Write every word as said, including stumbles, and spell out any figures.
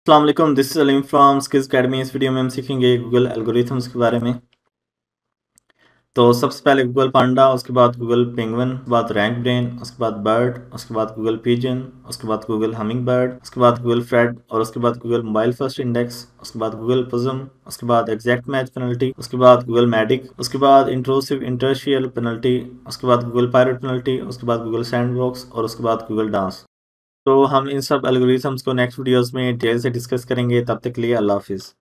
अस्सलाम वालेकुम, this is Aleem from Skills Academy. इस वीडियो में हम सीखेंगे गूगल एल्गोरिथम्स के बारे में। तो सबसे पहले गूगल पांडा, उसके बाद गूगल पेंगुइन, उसके बाद रैंक ब्रेन, उसके बाद बर्ड, उसके बाद गूगल पिजन, उसके बाद गूगल हमिंग बर्ड, उसके बाद गूगल फ्रेड, और उसके बाद गूगल मोबाइल फर्स्ट इंडेक्स, उसके बाद गूगल पजम, उसके बाद एग्जैक्ट मैच पेनल्टी, उसके बाद गूगल मैडिक, उसके बाद इंट्रूसिव इंटरशियल पेनल्टी, उसके बाद गूगल पायरेट पेनल्टी, उसके बाद गूगल सैंडबॉक्स, और उसके बाद गूगल डांस। तो हम इन सब एल्गोरिथम्स को नेक्स्ट वीडियोस में डिटेल से डिस्कस करेंगे। तब तक के लिए अल्लाह हाफिज़।